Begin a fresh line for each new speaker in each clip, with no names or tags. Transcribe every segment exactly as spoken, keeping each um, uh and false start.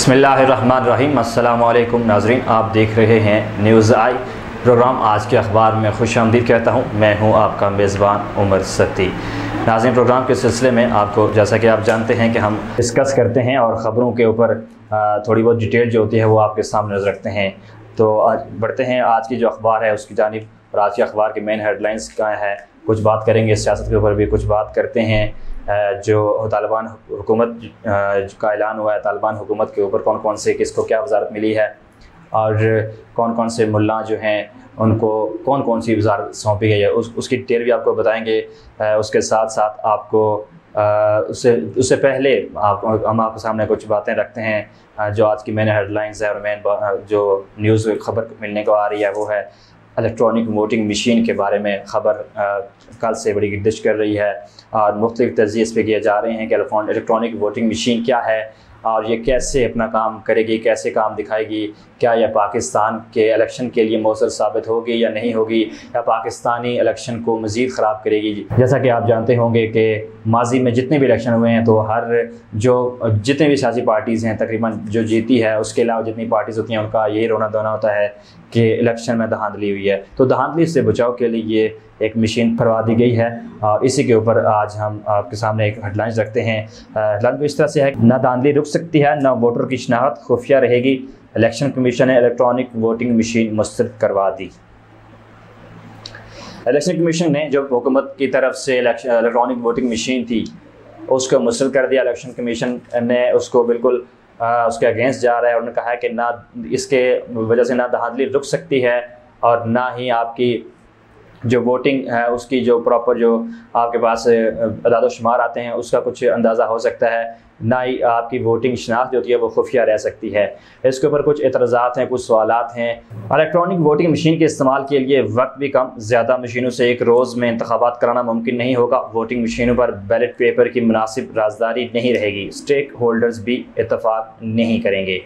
बिस्मिल्लाहिर्रहमानिर्रहीम। अस्सलामु अलैकुम नाज़रीन, आप देख रहे हैं न्यूज़ आई प्रोग्राम। आज के अखबार में खुश आमदीद कहता हूँ। मैं हूँ आपका मेज़बान उमर सत्ती। नाज़रीन, प्रोग्राम के सिलसिले में आपको, जैसा कि आप जानते हैं कि हम डिस्कस करते हैं और ख़बरों के ऊपर थोड़ी बहुत डिटेल जो होती है वो आपके सामने नज़र रखते हैं। तो आज बढ़ते हैं आज की जो अखबार है उसकी जानिब। और आज के अखबार की मेन हेडलाइंस क्या है, कुछ बात करेंगे सियासत के ऊपर भी, कुछ बात करते हैं जो तालिबान हुकूमत का ऐलान हुआ है, तालिबान हुकूमत के ऊपर कौन कौन से किसको क्या वजारत मिली है और कौन कौन से मुल्ला जो हैं उनको कौन कौन सी वजारत सौंपी गई है, उस उसकी डिटेल भी आपको बताएंगे। उसके साथ साथ आपको उससे उससे पहले आप हम आपके सामने कुछ बातें रखते हैं जो आज की मेन हेडलाइंस है। और मेन जो न्यूज़ खबर मिलने को आ रही है वो है इलेक्ट्रॉनिक वोटिंग मशीन के बारे में। ख़बर कल से बड़ी गिरदिश कर रही है और मुख्तलिफ तज्ज़िये इस पे किए जा रहे हैं कि इलेक्ट्रॉनिक वोटिंग मशीन क्या है और ये कैसे अपना काम करेगी, कैसे काम दिखाएगी, क्या यह पाकिस्तान के इलेक्शन के लिए मौसर साबित होगी या नहीं होगी, या पाकिस्तानी इलेक्शन को मज़ीद ख़राब करेगी। जैसा कि आप जानते होंगे कि माजी में जितने भी इलेक्शन हुए हैं तो हर जो जितने भी सियासी पार्टीज़ हैं तकरीबन जो जीती है, उसके अलावा जितनी पार्टीज़ होती हैं उनका यही रोना धोना होता है कि इलेक्शन में धांधली हुई है। तो धांधली से बचाव के लिए ये एक मशीन फरवा दी गई है और इसी के ऊपर आज हम आपके सामने एक हेडलाइंस रखते हैं। हेडलाइन इस तरह से है, ना धांधली रुक सकती है, ना वोटर की शनाख्त खुफिया रहेगी, इलेक्शन कमीशन ने इलेक्ट्रॉनिक वोटिंग मशीन मुस्तरद करवा दी। इलेक्शन कमीशन ने जो हुकूमत की तरफ से इलेक्ट्रॉनिक वोटिंग मशीन थी उसको मुस्तरद कर दिया। इलेक्शन कमीशन ने उसको बिल्कुल आ, उसके अगेंस्ट जा रहा है और उन्होंने कहा है कि ना इसके वजह से ना धांधली रुक सकती है और ना ही आपकी जो वोटिंग है उसकी जो प्रॉपर जो आपके पास अदाद शुमार आते हैं उसका कुछ अंदाज़ा हो सकता है, ना ही आपकी वोटिंग शनाख्त जो होती है वो खुफिया रह सकती है। इसके ऊपर कुछ एतराज़ात हैं, कुछ सवालात हैं। इलेक्ट्रॉनिक वोटिंग मशीन के इस्तेमाल के लिए वक्त भी कम, ज़्यादा मशीनों से एक रोज़ में इंतखाबात कराना मुमकिन नहीं होगा। वोटिंग मशीनों पर बैलेट पेपर की मुनासिब राजदारी नहीं रहेगी, स्टेक होल्डर्स भी इत्तफाक नहीं करेंगे।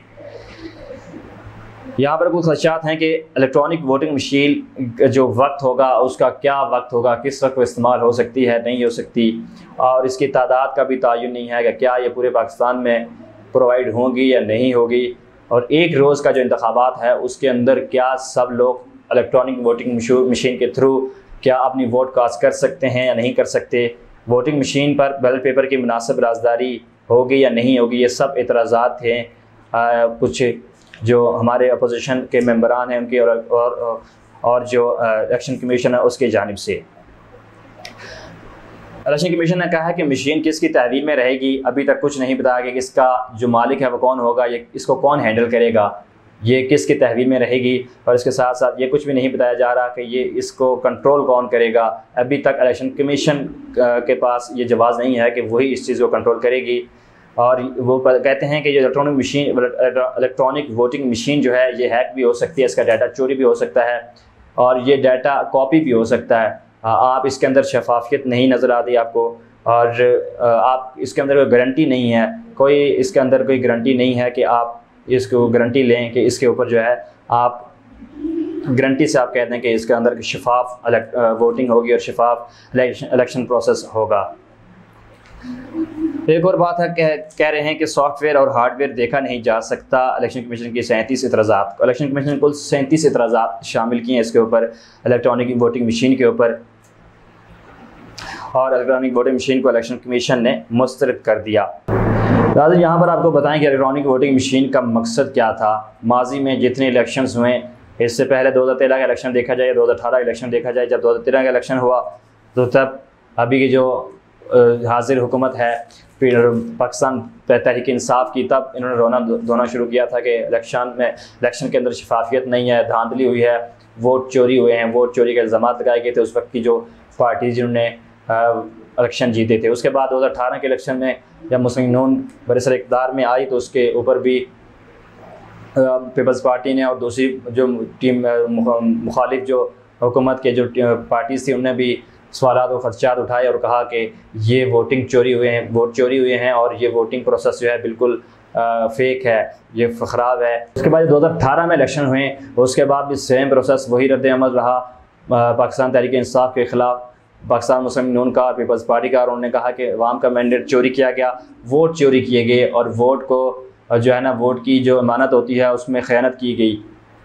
यहाँ पर कुछ खदशात हैं कि इलेक्ट्रॉनिक वोटिंग मशीन जो वक्त होगा उसका क्या वक्त होगा, किस वक्त इस्तेमाल हो सकती है, नहीं हो सकती, और इसकी तादाद का भी तयन नहीं है कि क्या ये पूरे पाकिस्तान में प्रोवाइड होंगी या नहीं होगी। और एक रोज़ का जो इंतखाबात है उसके अंदर क्या सब लोग इलेक्ट्रॉनिक वोटिंग मशीन के थ्रू क्या अपनी वोट कास्ट कर सकते हैं या नहीं कर सकते। वोटिंग मशीन पर बैलेट पेपर की मुनासिब राजदारी होगी या नहीं होगी, ये सब एतराज़ात हैं कुछ जो हमारे अपोजिशन के मेंबरान हैं उनकी और और, और जो इलेक्शन कमीशन है उसकी जानिब से। इलेक्शन कमीशन ने कहा है कि मशीन किसकी तहवील में रहेगी, अभी तक कुछ नहीं बताया कि इसका जो मालिक है वो कौन होगा, ये इसको कौन हैंडल करेगा, ये किसकी तहवील में रहेगी। और इसके साथ साथ ये कुछ भी नहीं बताया जा रहा कि ये इसको कंट्रोल कौन करेगा। अभी तक इलेक्शन कमीशन के पास ये जवाब नहीं है कि वही इस चीज़ को कंट्रोल करेगी। और वो कहते हैं कि जो electronic machine electronic voting machine जो है ये हैक भी हो सकती है, इसका डाटा चोरी भी हो सकता है और ये डाटा कॉपी भी हो सकता है। आप इसके अंदर शफाफियत नहीं नज़र आती आपको, और आप इसके अंदर कोई गारंटी नहीं है, कोई इसके अंदर कोई गारंटी नहीं है कि आप इसको गारंटी लें कि इसके ऊपर जो है आप गारंटी से आप कहते हैं कि इसके अंदर शफाफ वोटिंग होगी और शफाफ इलेक्शन प्रोसेस होगा। एक और बात है कह, कह रहे हैं कि सॉफ्टवेयर और हार्डवेयर देखा नहीं जा सकता। इलेक्शन कमीशन की सैंतीस एतराज़ात, इलेक्शन कमीशन ने कुल सैंतीस एतराज़ात शामिल किए हैं इसके ऊपर, इलेक्ट्रॉनिक वोटिंग मशीन के ऊपर। और इलेक्ट्रॉनिक वोटिंग मशीन को इलेक्शन कमीशन ने मुस्तरद कर दिया। दादा यहाँ पर आपको बताएं कि इलेक्ट्रॉनिक वोटिंग मशीन का मकसद क्या था। माजी में जितने इलेक्शन हुए, इससे पहले दो हज़ार तेरह का इलेक्शन देखा जाए, दो हज़ार अठारह का इलेक्शन देखा जाए, जब दो हज़ार तेरह का इलेक्शन हुआ तो तब अभी की जो हाजिर हुकूमत है फिर पाकिस्तान तहरीक इंसाफ की, तब इन्होंने रोना धोना शुरू किया था कि इलेक्शन में इलेक्शन के अंदर शफाफियत नहीं है, धांधली हुई है, वोट चोरी हुए हैं, वोट चोरी के इल्ज़ाम लगाए गए थे उस वक्त की जो पार्टी जिन्होंने इलेक्शन जीते थे। उसके बाद दो हज़ार अठारह के इलेक्शन में जब मुस्लिम नून बरसर इक़्तिदार में आई तो उसके ऊपर भी पीपल्स पार्टी ने और दूसरी जो टीम मुखालिफ जो हुकूमत के जो पार्टीज़ थी उनने भी सवालात और खदशात उठाए और कहा कि ये वोटिंग चोरी हुए हैं, वोट चोरी हुए हैं और ये वोटिंग प्रोसेस जो है बिल्कुल आ, फेक है, ये ख़राब है। उसके बाद दो हज़ार अठारह में इलेक्शन हुए, उसके बाद भी सेम प्रोसेस वही रद्द अमल रहा पाकिस्तान तहरीक इंसाफ के ख़िलाफ़, पाकिस्तान मुस्लिम नून का, पीपल्स पार्टी का। और उन्होंने कहा कि अवाम का मैंडेट चोरी किया गया, वोट चोरी किए गए और वोट को जो है ना वोट की जो अमानत होती है उसमें ख़यानत की गई,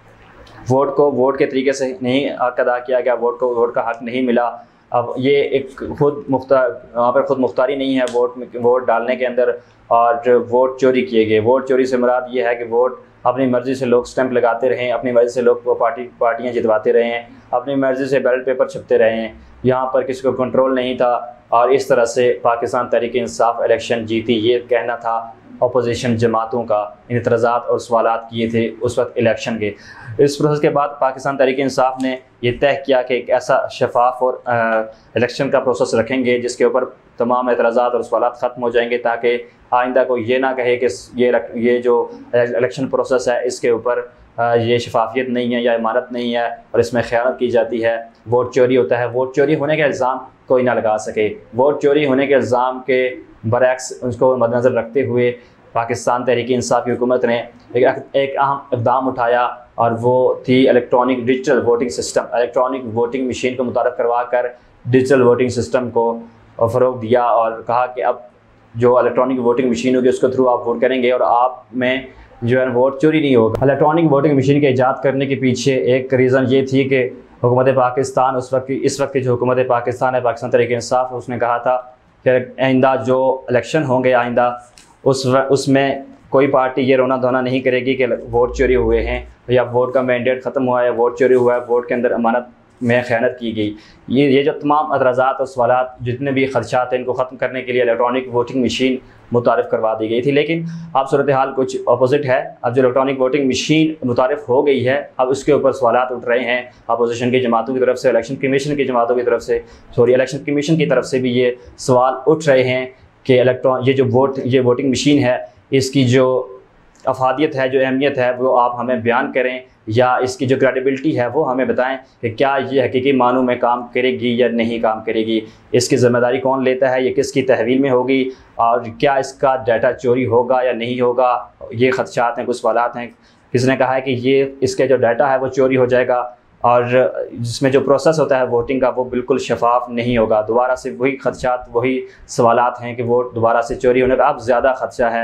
वोट को वोट के तरीके से नहीं हक अदा किया गया, वोट को वोट का हक नहीं मिला। अब ये एक खुद मुख्तार वहाँ पर खुद मुख्तारी नहीं है वोट में, वोट डालने के अंदर, और वोट चोरी किए गए। वोट चोरी से मुराद ये है कि वोट अपनी मर्ज़ी से लोग स्टैंप लगाते रहें, अपनी मर्ज़ी से लोग पार्टी पार्टियाँ जितवाते रहे हैं, अपनी मर्ज़ी से बैलेट पेपर छपते रहे हैं, यहाँ पर किसी को कंट्रोल नहीं था, और इस तरह से पाकिस्तान तहरीक इंसाफ इलेक्शन जीती। ये कहना था अपोजिशन जमातों का, इन एतराज़ात और सवालात किए थे उस वक्त इलेक्शन के। इस प्रोसेस के बाद पाकिस्तान तहरीक इंसाफ ने यह तय किया कि एक ऐसा शफाफ और इलेक्शन का प्रोसेस रखेंगे जिसके ऊपर तमाम एतराज़ात और सवालात ख़त्म हो जाएंगे, ताकि आइंदा को ये ना कहे कि ये ये जो इलेक्शन प्रोसेस है इसके ऊपर ये शफाफियत नहीं है या इमारत नहीं है और इसमें ख़यानत की जाती है, वोट चोरी होता है। वोट चोरी होने का इल्ज़ाम कोई ना लगा सके। वोट चोरी होने के इल्ज़ाम के बरअक्स उसको मद्देनज़र रखते हुए पाकिस्तान तहरीक इंसाफ की हुकूमत ने एक एक अहम इक़दाम उठाया, और वो थी electronic digital voting system. Electronic voting machine को मुतारफ़ करवा कर डिजिटल वोटिंग सिस्टम को फ़रोग़ दिया और कहा कि अब जो इलेक्ट्रॉनिक वोटिंग मशीन होगी उसके थ्रू आप वोट करेंगे और आप में जो है वोट चोरी नहीं होगा। इलेक्ट्रॉनिक वोटिंग मशीन के ईजाद करने के पीछे एक रीज़न ये थी कि हुकूमत पाकिस्तान उस वक्त इस वक्त की जो हुकूमत पाकिस्तान है, पाकिस्तान तहरीक इंसाफ, उसने कहा था कि आइंदा जो इलेक्शन होंगे आइंदा उस उसमें कोई पार्टी ये रोना धोना नहीं करेगी कि वोट चोरी हुए हैं या वोट का मैंडेट ख़त्म हुआ है, वोट चोरी हुआ है, वोट के अंदर अमानत में ख़यानत की गई। ये ये जो तमाम एतराज़ात और सवालात जितने भी ख़दशात हैं इनको ख़त्म करने के लिए इलेक्ट्रॉनिक वोटिंग मशीन मुतारिफ़ करवा दी गई थी। लेकिन अब सूरत हाल कुछ अपोजिट है। अब जो इलेक्ट्रॉनिक वोटिंग मशीन मुतारिफ़ हो गई है, अब उसके ऊपर सवालात उठ रहे हैं अपोजिशन की जमातों की तरफ से, इलेक्शन कमीशन की जमातों की तरफ से, सॉरी इलेक्शन कमीशन की तरफ से भी ये सवाल उठ रहे हैं कि इलेक्ट्रॉन ये जो वोट ये वोटिंग मशीन है इसकी जो अफादियत है, जो अहमियत है, वो आप हमें बयान करें, या इसकी जो क्रेडिबिलिटी है वो हमें बताएं कि क्या ये हकीकी मानों में काम करेगी या नहीं काम करेगी, इसकी ज़िम्मेदारी कौन लेता है, ये किसकी तहवील में होगी, और क्या इसका डाटा चोरी होगा या नहीं होगा। ये ख़दशात हैं, कुछ सवालात हैं। किसने कहा है कि ये इसके जो डाटा है वो चोरी हो जाएगा और जिसमें जो प्रोसेस होता है वोटिंग का वो बिल्कुल शफाफ नहीं होगा। दोबारा से वही ख़दशात, वही सवालात हैं कि वोट दोबारा से चोरी होने का अब ज़्यादा ख़दशा है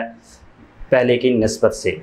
पहले की निस्बत से।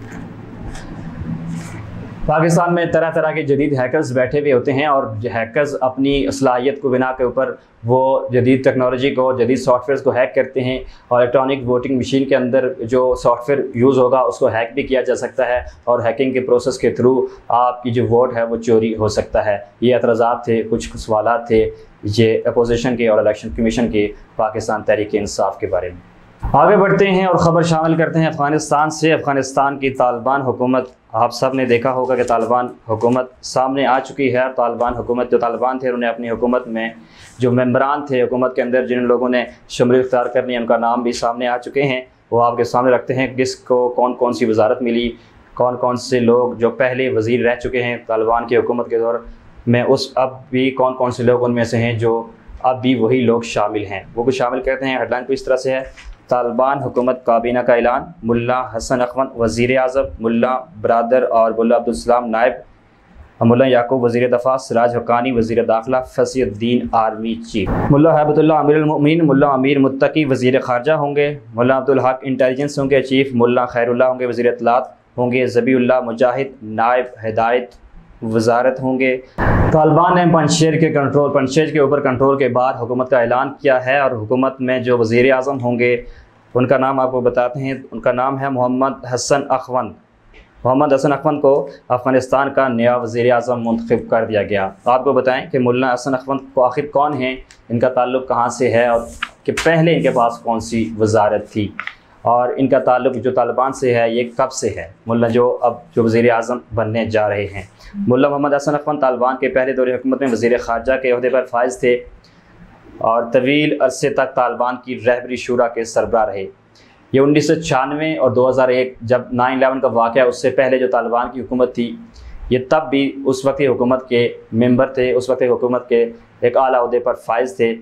पाकिस्तान में तरह तरह के जदीद हैकर्स बैठे हुए होते हैं और हैकर्स अपनी सलाहियत को बिना के ऊपर वो जदीद टेक्नोलॉजी को, जदीद सॉफ्टवेयर को हैक करते हैं और इलेक्ट्रॉनिक वोटिंग मशीन के अंदर जो सॉफ्टवेयर यूज़ होगा उसको हैक भी किया जा सकता है और हैकिंग के प्रोसेस के थ्रू आपकी जो वोट है वो चोरी हो सकता है। ये एतराज़ात थे, कुछ सवालात थे ये अपोजिशन के और इलेक्शन कमीशन के पाकिस्तान तहरीक इंसाफ के बारे में। आगे बढ़ते हैं और ख़बर शामिल करते हैं अफ़गानिस्तान से। अफ़गानिस्तान की तालिबान हुकूमत, आप सब ने देखा होगा कि तालिबान हुकूमत सामने आ चुकी है। तालिबान हुकूमत, जो तालिबान थे उन्हें अपनी हुकूमत में जो मेंबरान थे हुकूमत के अंदर, जिन लोगों ने शमूलियत इख्तियार करनी है, उनका नाम भी सामने आ चुके हैं। वो आपके सामने रखते हैं किसको कौन कौन सी वजारत मिली, कौन कौन से लोग जो पहले वज़ीर रह चुके हैं तालिबान की हुकूमत के दौर में, उस अब भी कौन कौन से लोग उनमें से हैं जो अब भी वही लोग शामिल हैं। वो कुछ शामिल करते हैं। हेडलाइन कुछ इस तरह से है, तालिबान हुकूमत काबीना का ऐलान, मुल्ला हसन अखवन वज़ीर आज़म, मुल्ला बरादर और मुल्ला अब्दुल सलाम नायब, मुल्ला याकूब वज़ीर दफ़ा, सिराज हक्कानी वज़ीर दाखिला, फसीउद्दीन आर्मी चीफ, मुल्ला हैबतुल्लाह अमीरुल मोमिनीन, मुल्ला अमीर मुत्तकी वज़ीर ख़ारजा होंगे, मुल्ला अब्दुल हक इंटेलिजेंस होंगे चीफ, मुल्ला खैरुल्लाह होंगे वज़ीर इत्तलात होंगे, ज़बीउल्लाह मुजाहिद नायब हिदायत वजारत होंगे। तालिबान ने पंजशेर के कंट्रोल पंजशेर के ऊपर कंट्रोल के बाद हुकूमत का ऐलान किया है और हुकूमत में जो वज़ीर आज़म होंगे उनका नाम आपको बताते हैं। उनका नाम है मोहम्मद हसन अखवन। मोहम्मद हसन अखवन को अफ़गानिस्तान का नया वज़ीर आज़म मुंतखब कर दिया गया। आपको बताएं कि मुल्ला हसन अखवन को आखिर कौन हैं, इनका ताल्लुक़ कहाँ से है और कि पहले इनके पास कौन सी वजारत थी और इनका ताल्लुक़ जो तालिबान से है ये कब से है। मुल्ला जो अब जो वज़ीर आज़म बनने जा रहे हैं, मुल्ला मोहम्मद हसन अखवन तालिबान के पहले दौरे हुकूमत में वज़ीर ख़ारजा के अहदे पर फाइज थे और तवील अरसे तक तालिबान की रहबरी शूरा के सरबराह रहे। ये उन्नीस सौ छियानवे और दो हज़ार एक जब नाइन इलेवन का वाक़या, उससे पहले जो तालिबान की हुकूमत थी ये तब भी उस वक्त की हुकूमत के मेंबर थे, उस वक्त की हुकूमत के एक आला अहदे पर फाइज थे।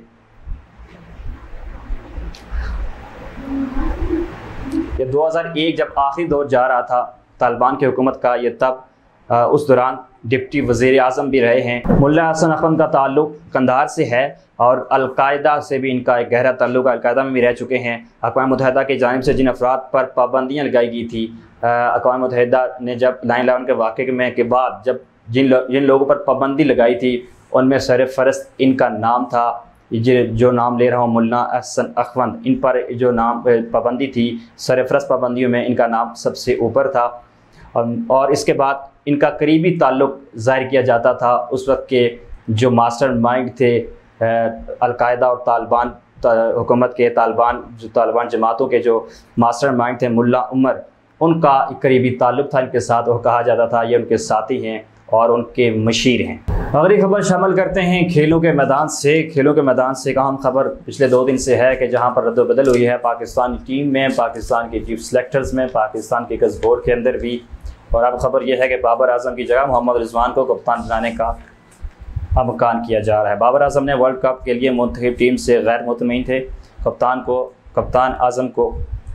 ये दो हज़ार एक जब आखिरी दौर जा रहा था तालिबान की हुकूमत का, ये तब आ, उस दौरान डिप्टी वज़ीर आज़म भी रहे हैं। मुल्ला हसन अखवंद का ताल्लुक़ कंधार से है और अलकायदा से भी इनका एक गहरा ताल्लुक़, अलकायदा में भी रह चुके हैं। अक़वाम मुत्तहिदा की जानिब से जिन अफराद पर पाबंदियाँ लगाई गई थी, अक़वाम मुत्तहिदा ने जब नाइन इलेवन के वाक़े में के बाद जब जिन लो, जिन लोगों पर पाबंदी लगाई थी उनमें सरफ़हरिस्त इनका नाम था। जो नाम ले रहा हूँ मुल्ला हसन अखवंद, इन पर जो नाम पाबंदी थी, सरफ़हरिस्त पाबंदियों में इनका नाम सबसे ऊपर था। और इसके बाद इनका करीबी ताल्लुक़ ज़ाहिर किया जाता था उस वक्त के जो मास्टर माइंड थे अलकायदा और तालिबान हुकूमत के, तालिबान जो तालिबान जमातों के जो मास्टर माइंड थे मुल्ला उमर, उनका करीबी ताल्लुक़ था इनके साथ और कहा जाता था ये उनके साथी हैं और उनके मशीर हैं। अगली खबर शामिल करते हैं खेलों के मैदान से। खेलों के मैदान से एक अहम खबर पिछले दो दिन से है कि जहां पर रद्द-ओ-बदल हुई है पाकिस्तानी टीम में, पाकिस्तान के चीफ सेलेक्टर्स में, पाकिस्तान के क्रिकेट बोर्ड के अंदर भी। और अब खबर यह है कि बाबर आजम की जगह मोहम्मद रिजवान को कप्तान बनाने का अमकान किया जा रहा है। बाबर आजम ने वर्ल्ड कप के लिए मुंतखब टीम से गैर मुतमईन थे। कप्तान को कप्तान आजम को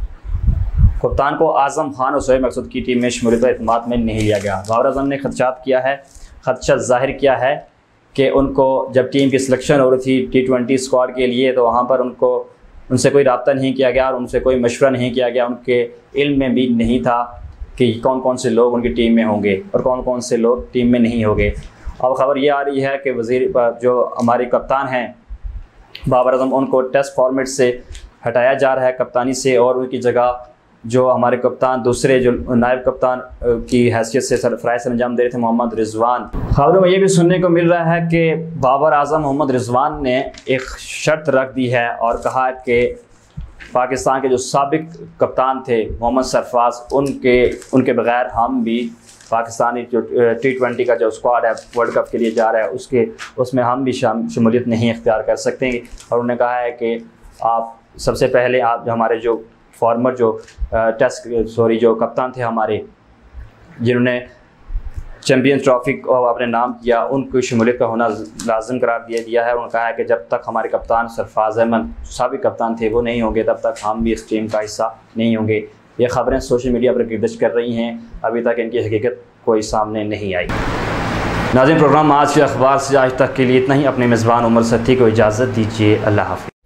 कप्तान को आजम खान और शोएब मकसूद की टीम में शमूलियत पर एतमाद में नहीं लिया गया। बाबर आजम ने खदशात किया है खदशा जाहिर किया है कि उनको जब टीम की सिलेक्शन हो रही थी टी ट्वेंटी स्क्वाड के लिए, तो वहाँ पर उनको उनसे कोई रब्ता नहीं किया गया और उनसे कोई मशवरा नहीं किया गया। उनके इल्म में भी नहीं था कि कौन कौन से लोग उनकी टीम में होंगे और कौन कौन से लोग टीम में नहीं होंगे। अब खबर ये आ रही है कि वज़ीर जो हमारे कप्तान हैं बाबर आजम, उनको टेस्ट फॉर्मेट से हटाया जा रहा है कप्तानी से, और उनकी जगह जो हमारे कप्तान दूसरे जो नायब कप्तान की हैसियत से सरफराज से अंजाम दे रहे थे मोहम्मद रिजवान। खबरों में ये भी सुनने को मिल रहा है कि बाबर आजम मोहम्मद रिजवान ने एक शर्त रख दी है और कहा कि पाकिस्तान के जो साबिक कप्तान थे मोहम्मद सरफराज, उनके उनके बगैर हम भी पाकिस्तानी जो टी ट्वेंटी का जो स्क्वाड है वर्ल्ड कप के लिए जा रहा है उसके उसमें हम भी शमूलियत नहीं इख्तियार कर सकते। और उन्होंने कहा है कि आप सबसे पहले आप जो हमारे जो फॉर्मर जो टेस्ट सॉरी जो कप्तान थे हमारे, जिन्होंने चैम्पियंस ट्रॉफी को अपने नाम किया, उनको शमूलियत का होना लाजम करार दिया दिया है। उन्होंने कहा है कि जब तक हमारे कप्तान सरफराज अहमद साबिक कप्तान थे वो नहीं होंगे तब तक हम भी इस टीम का हिस्सा नहीं होंगे। ये खबरें सोशल मीडिया पर गिरदश कर रही हैं, अभी तक इनकी हकीकत कोई सामने नहीं आई। नाज़रीन, प्रोग्राम आज के अखबार से आज तक के लिए इतना ही। अपने मेज़बान उमर सत्ती को इजाज़त दीजिए। अल्लाह हाफ़िज़।